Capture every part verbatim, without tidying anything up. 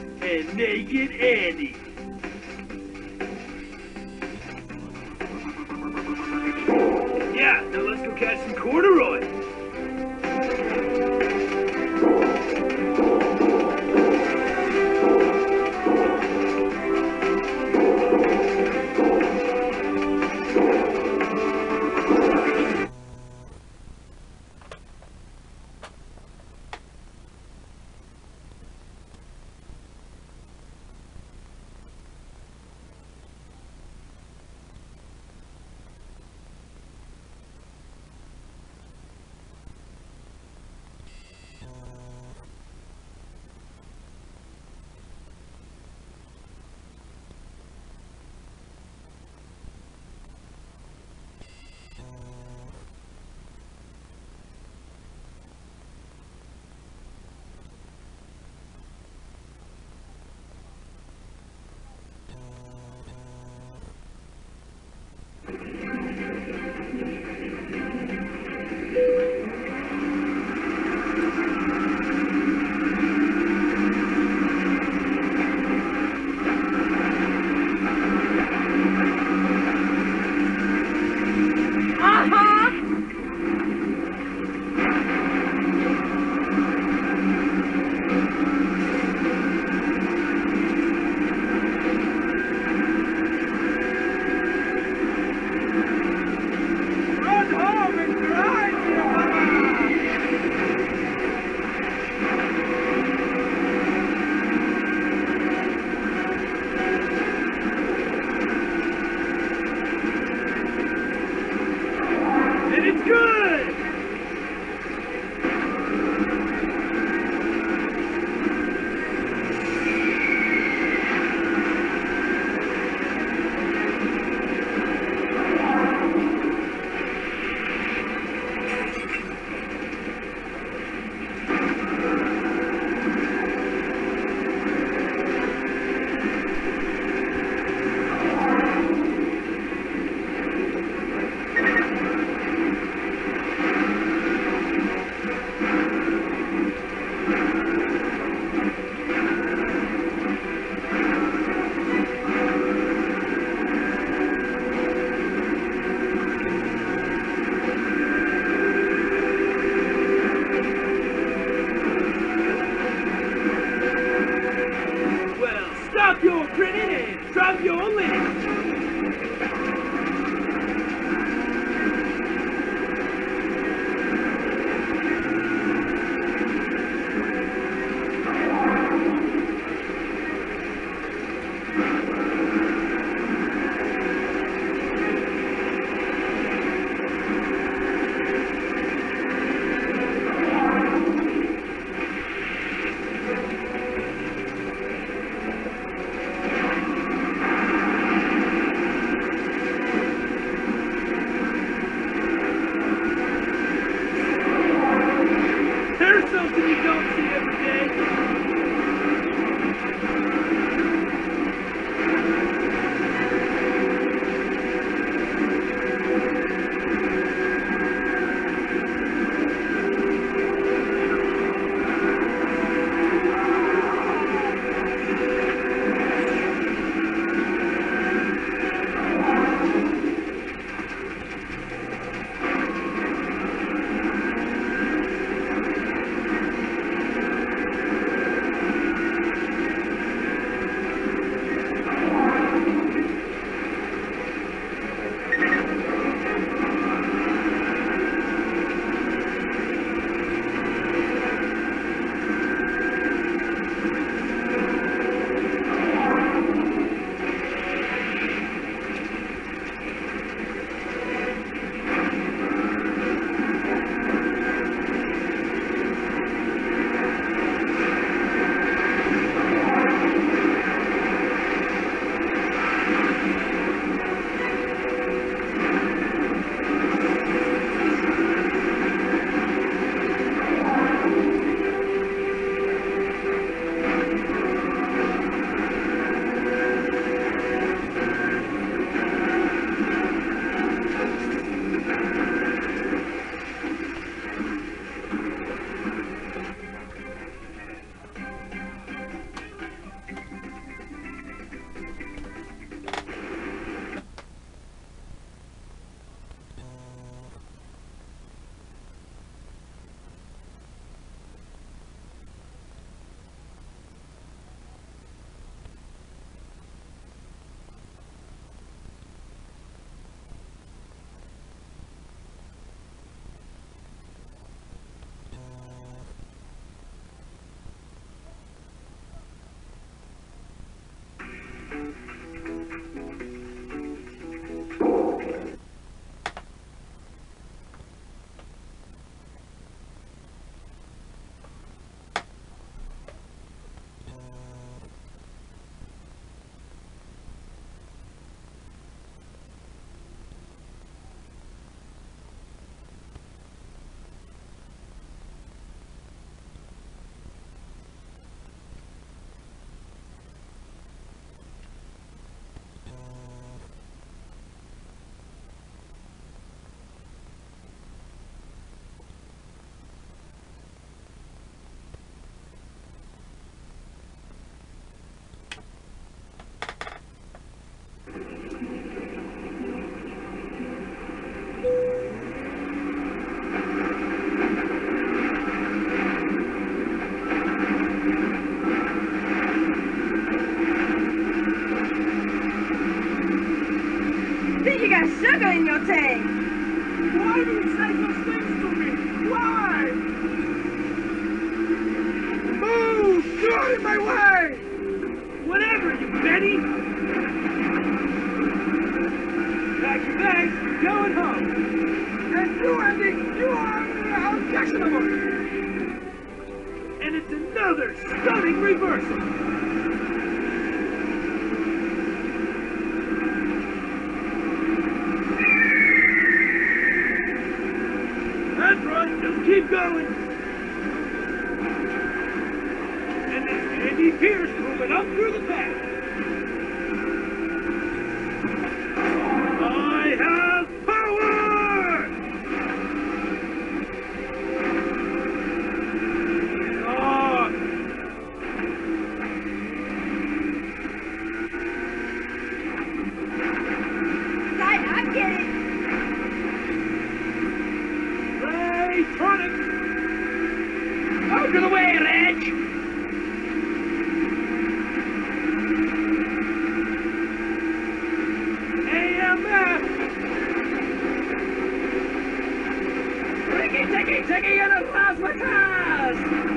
and Naked Andy. Yeah, now let's go catch some corduroy. Stop your grinning and drop your linen. Something you don't see every day. sugar in your tank. Why do you say those things to me? Why? Move! You're out of my way! Whatever, you Betty! Pack your bags, you're going home. And you, Andy, you are objectionable. And it's another stunning reversal. That's right, just keep going. And there's Andy Pierce moving up through the pack. I have power! Oh. I, I get it. Tonic! Out of the way, Reg! A M F! Ricky, ticky, ticky, and a plasmatized!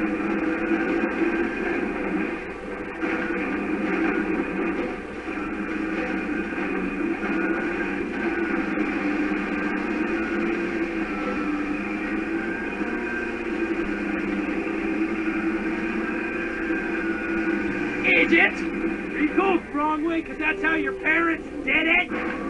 Idiot! You go the wrong way because that's how your parents did it?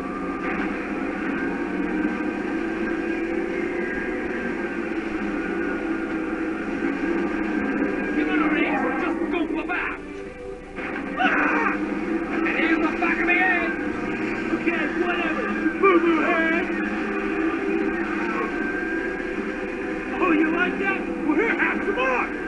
Give it a race or just go about. Ah! And here's the back of the head. Okay, whatever, boo-boo head. Oh, you like that? Well, here, have some more.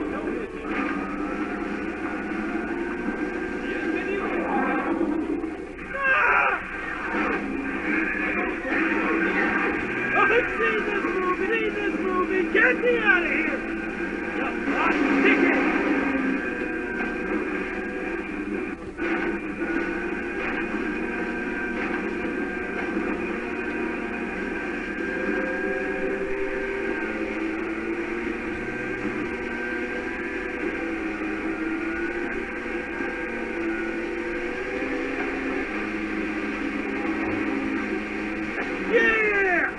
I've seen this movie, seen this movie, get me out of here! Just watch the ticket! Yeah!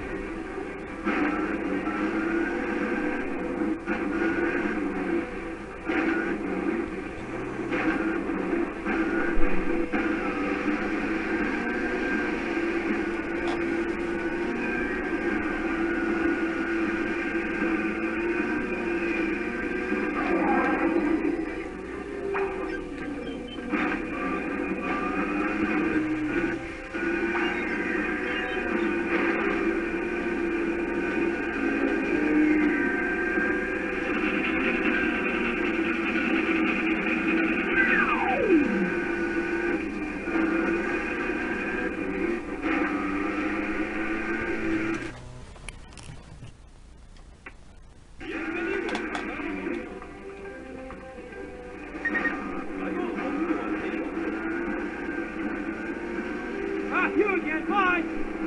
You again, bye!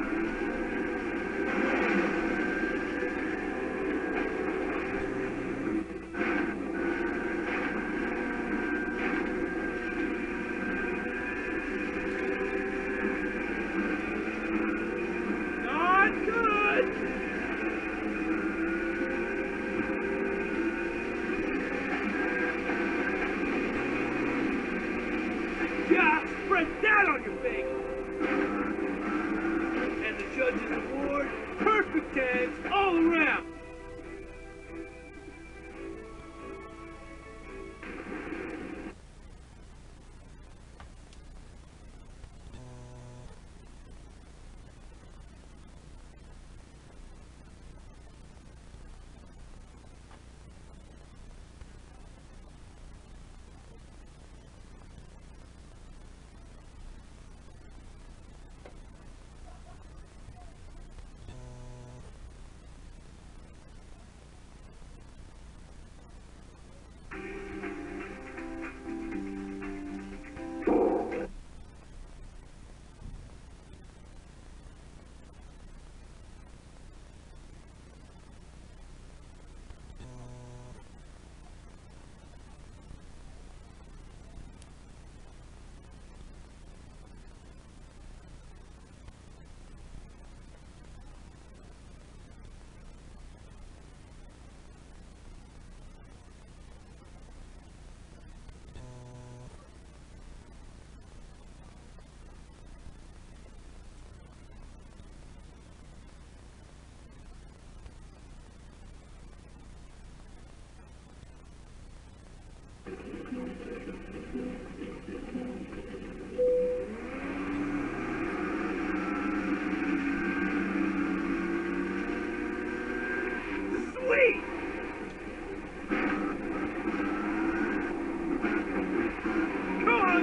Not good! Just spread that on your face! And the judge's award, perfect tens all around.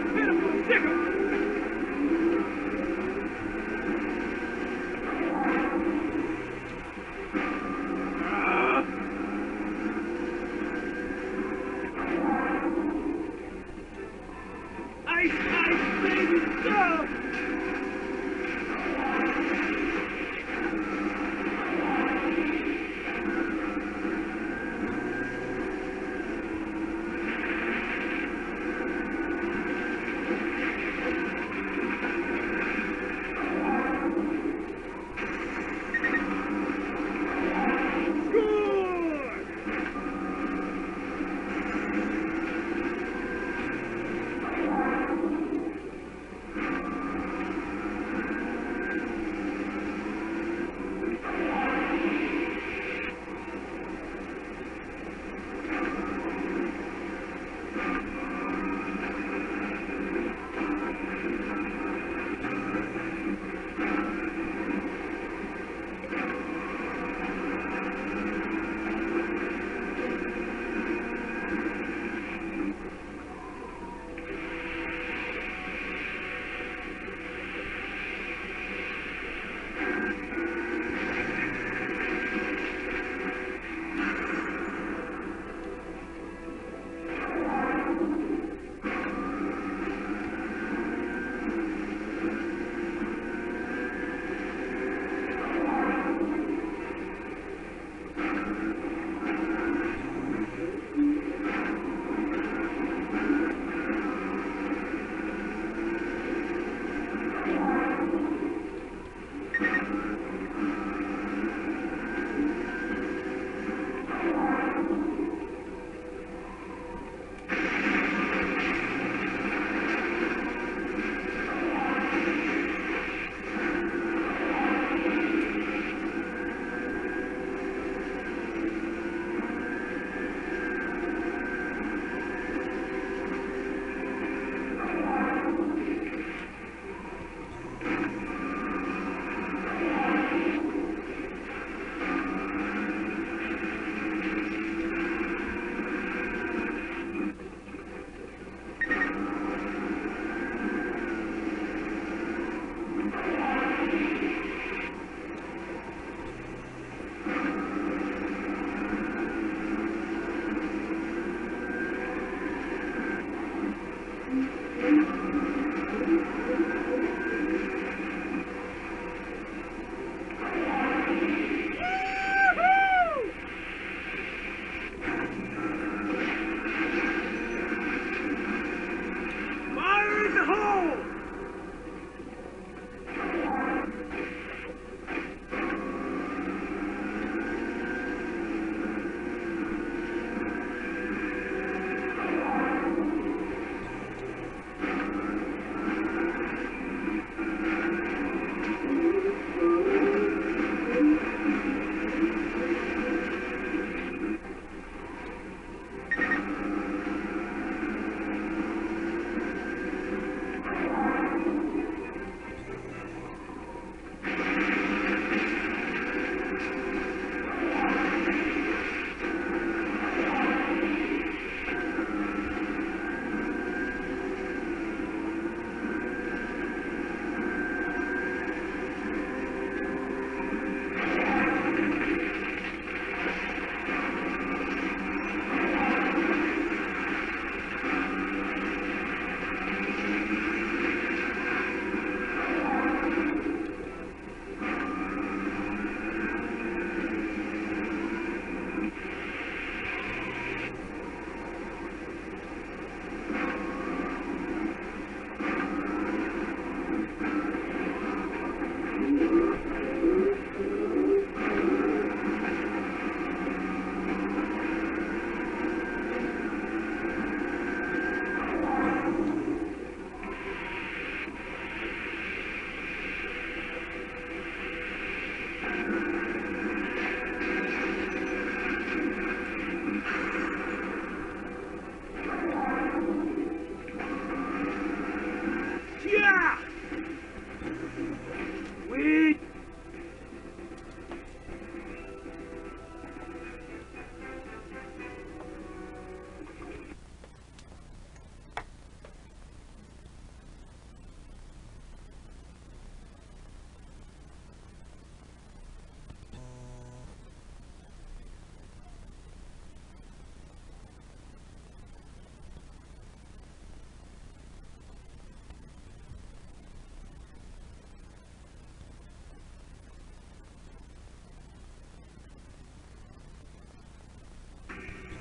Pitiful sticker! Ice, ice, baby, go!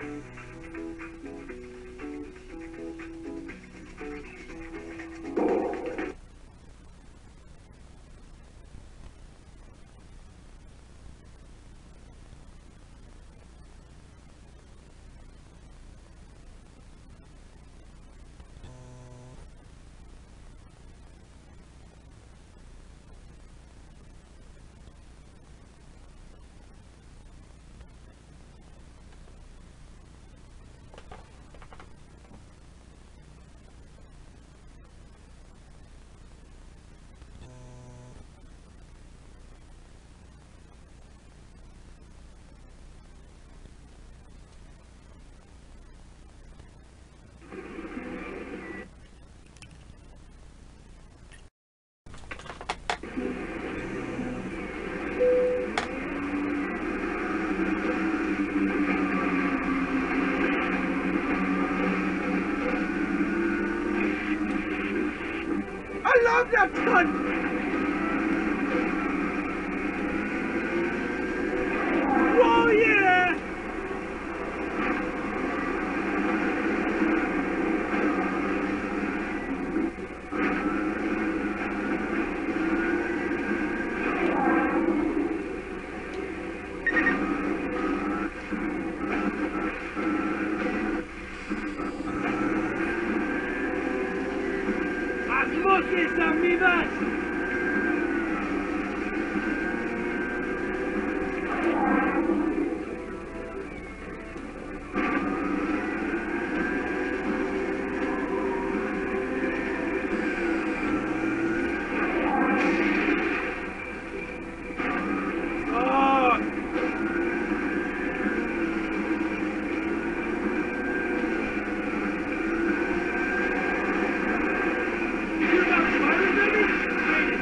I love that gun! Whoa, yeah! ¡Asmoques, amigas! You got fire, baby?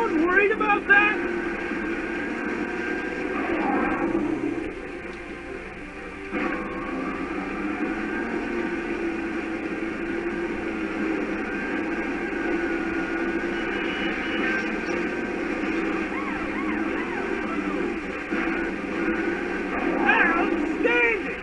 anyone worried about that? Outstanding!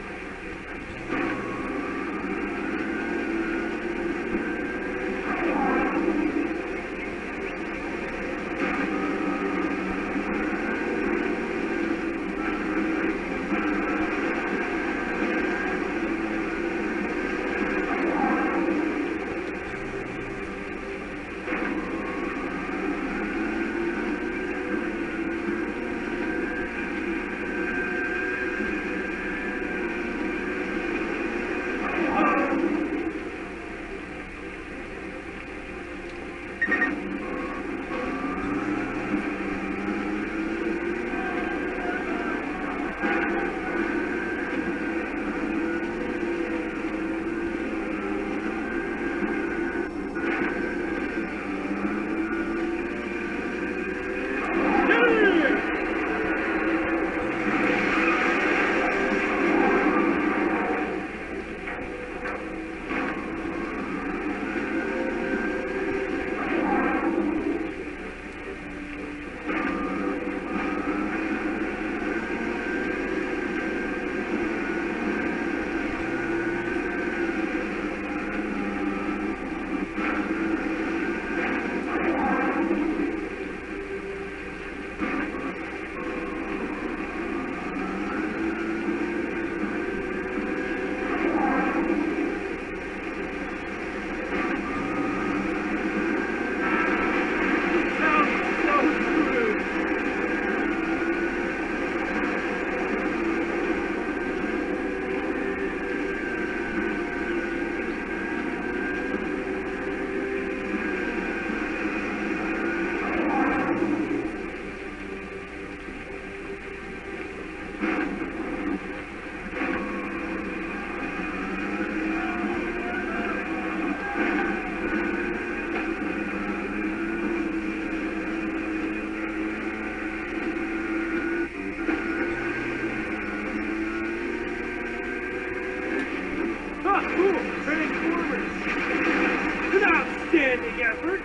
Transformers! An outstanding effort!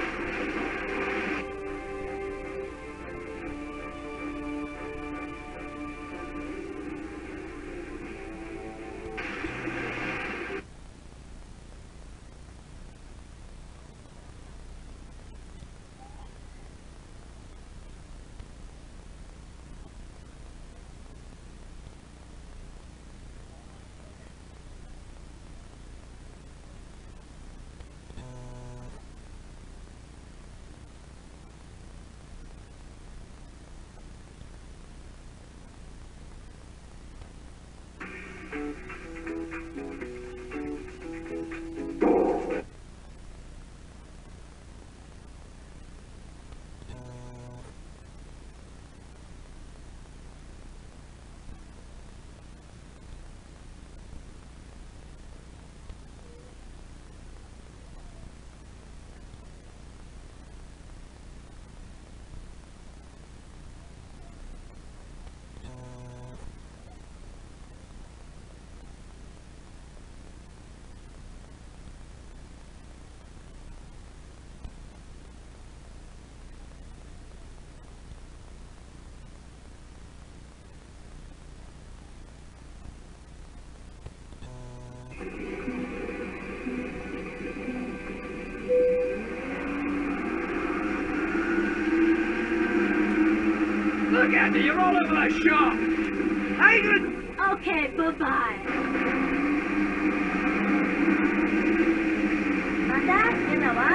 Look, Andy, you're all over the shop! Hang it! Okay, bye-bye. Manda, என்ன வா?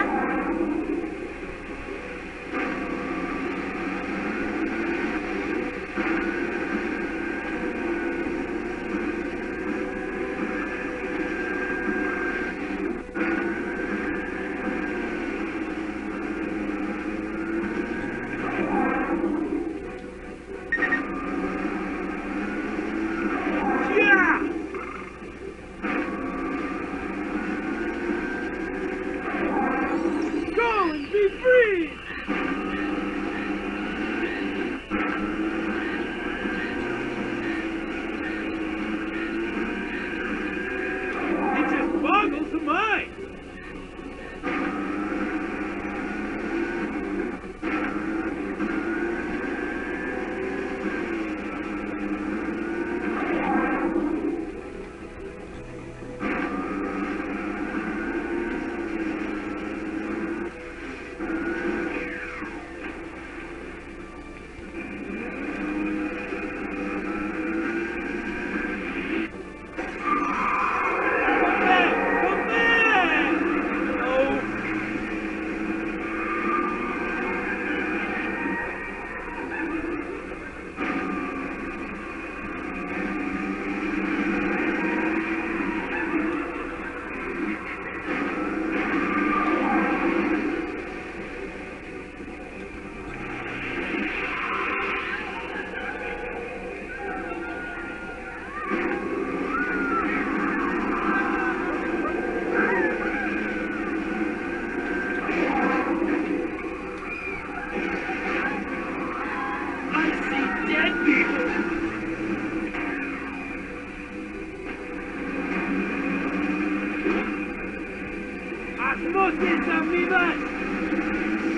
Go and be free!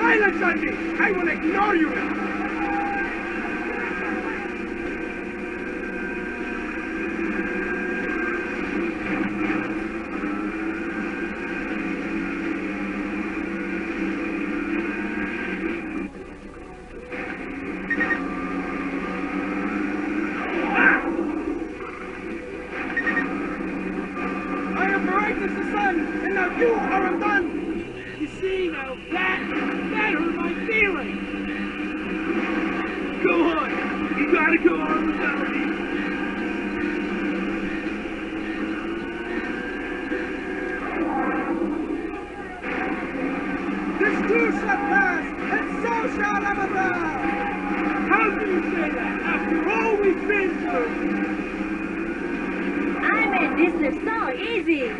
Silence on me! I will ignore you now! You are undone! You see, now that, that hurt my feelings! Go on! You gotta go on without me! This too shall pass, and so shall Amabel! How can you say that, after all we've been through? I made this look so easy!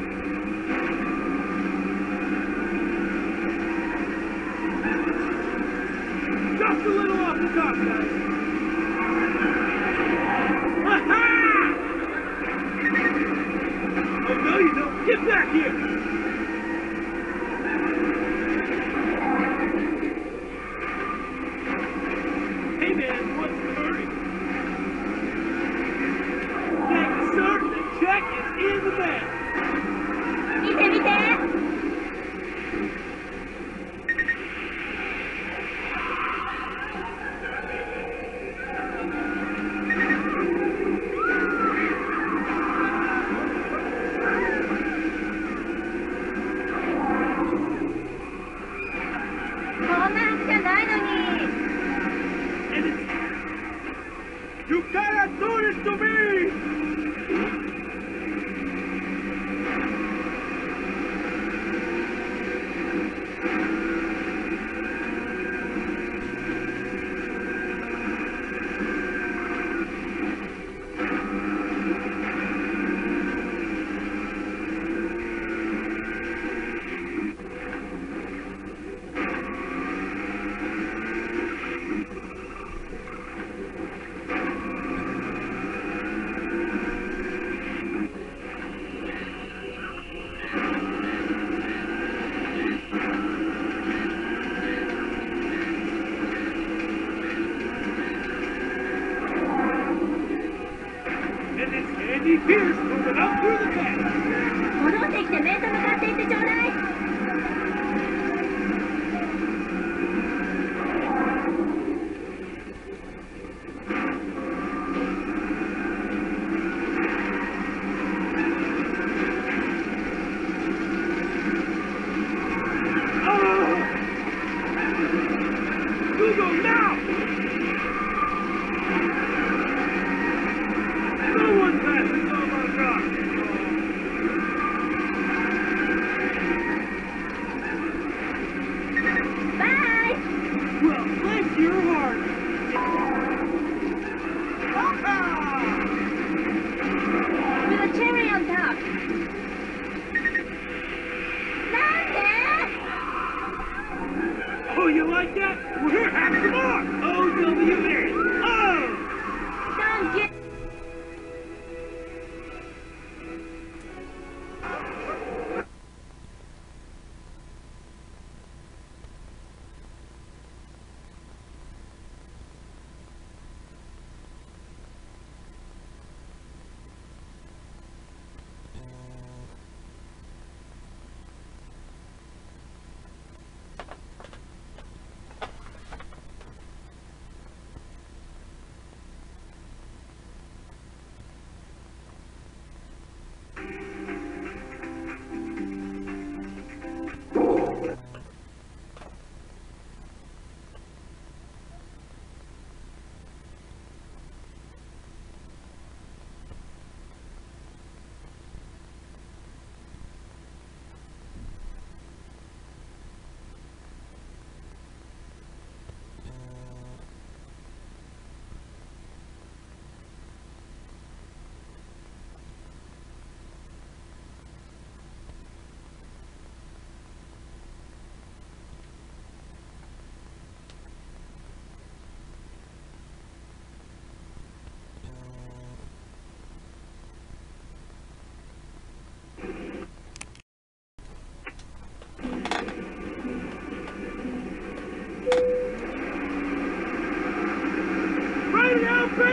Just a little off the top, guys. Ha-ha! Oh, no, you don't. Get back here! Hey, man, what's the hurry? Thank you, sir. The check is in the bag. 見て見て! You cannot do this to me! Andy Pierce moving up through the back. 戻ってきて面と向かっていってちょうだい. Google now! No one passes, oh my God! Bye! Well, bless your heart! With a cherry on top! Oh, you like that? Well, here, have some more! O W N! Oh! Don't get...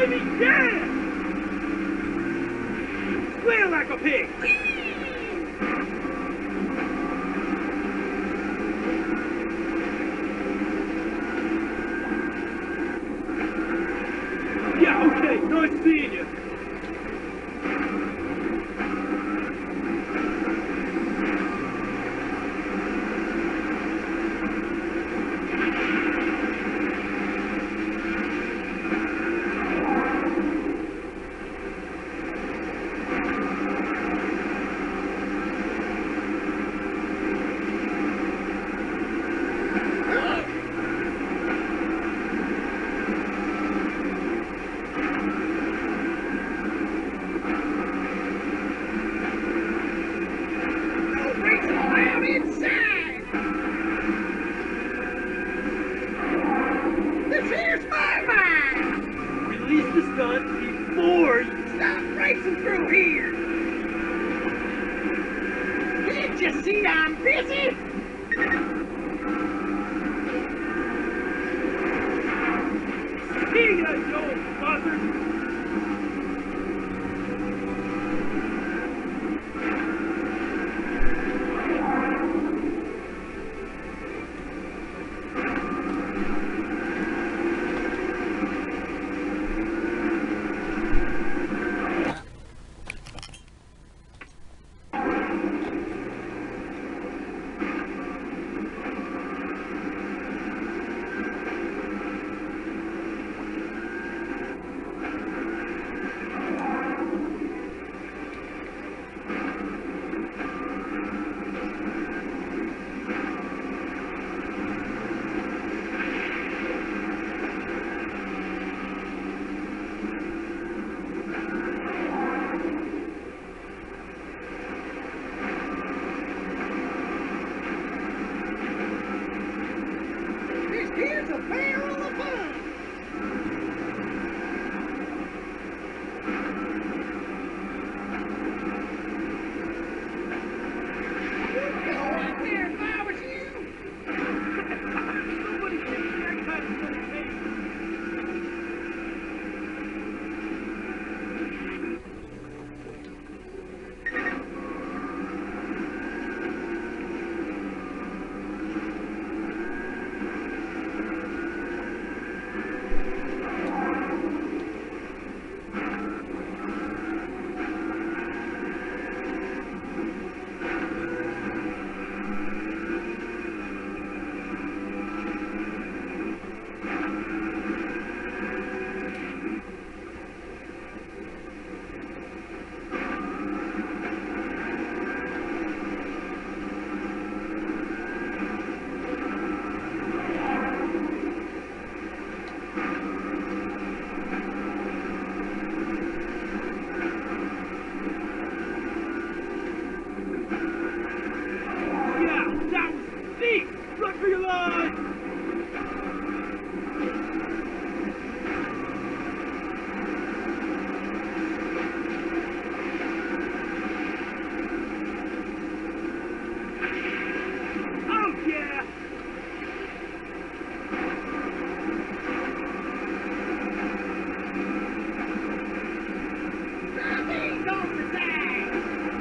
baby, yeah! Squeal like a pig! Yeah, okay, nice seeing you. Release the stunt before you Stop racing through here! Can't you see I'm busy? see ya, you old buzzard! Here's a barrel of fun! I'd go out there if I was you! Nobody gives you that kind of dedication. Run for your life! Oh yeah! He's on the side!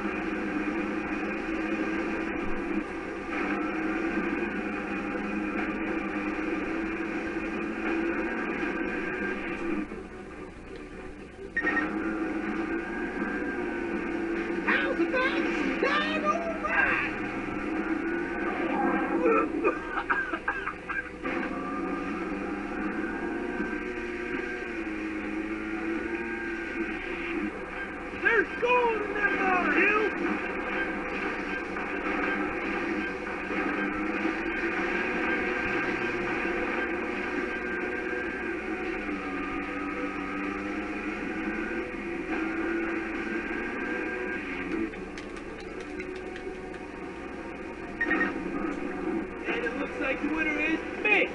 How's about done all right? There's gold in that mountain hill! And it looks like the winner is me!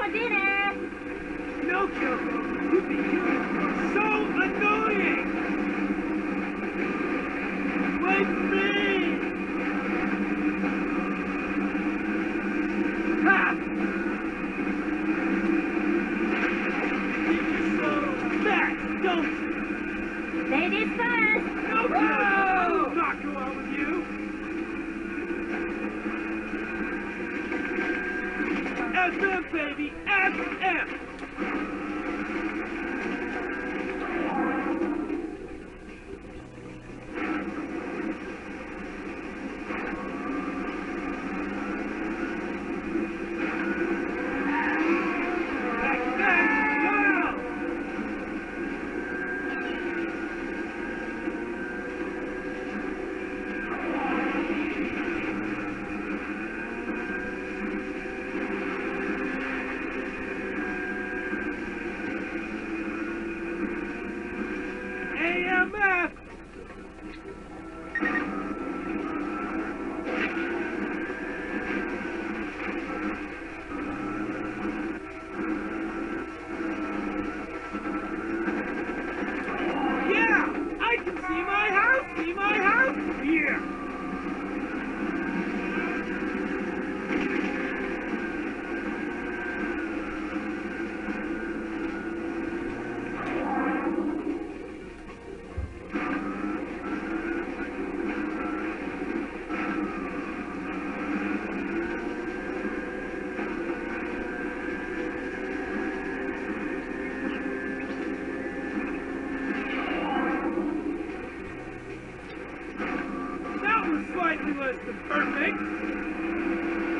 for dinner. No, Kyoko, you become so annoying! Wait for me! Ha! You think you're so fast, don't you? Ladies first. No, Kyoko, I will not go out with you! F M, baby! F M! A M F! Yeah! I can see my house! See my house! Here! That was slightly less than perfect!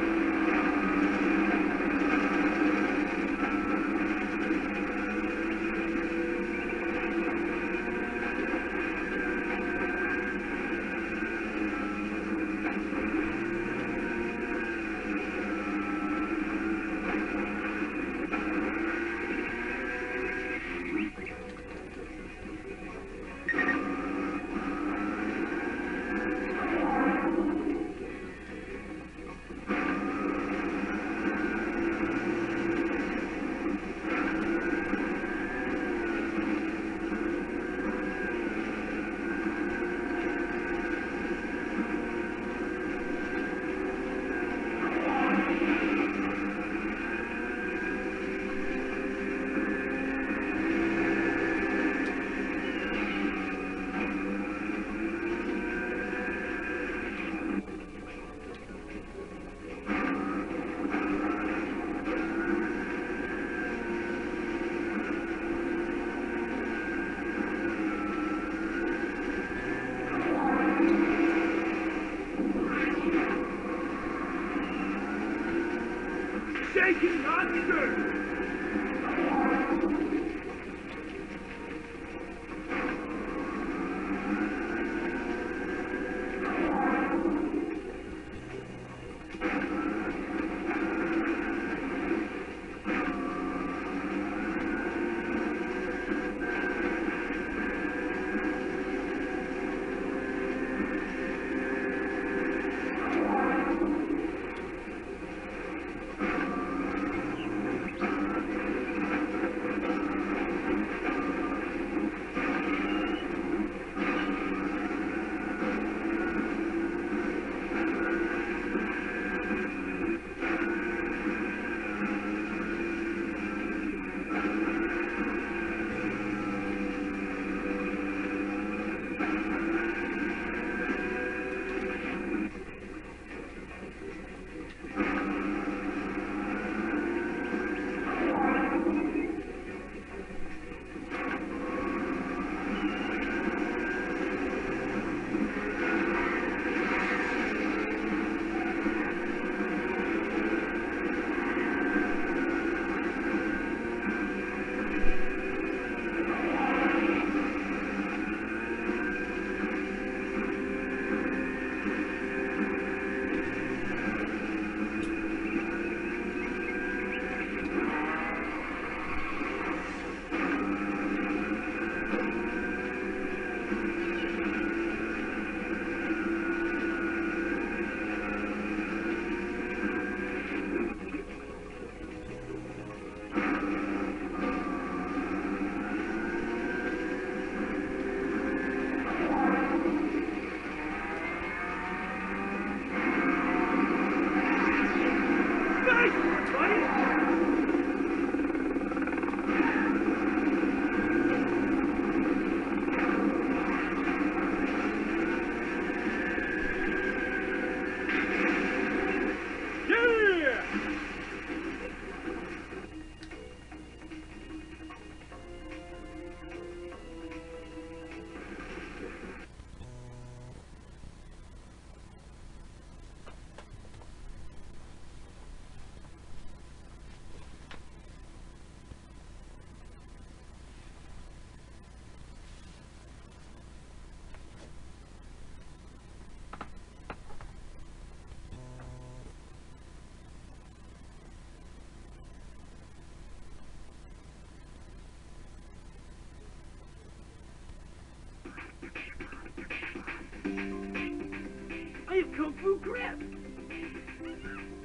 Shaking, not stirred! Kung Fu Crip.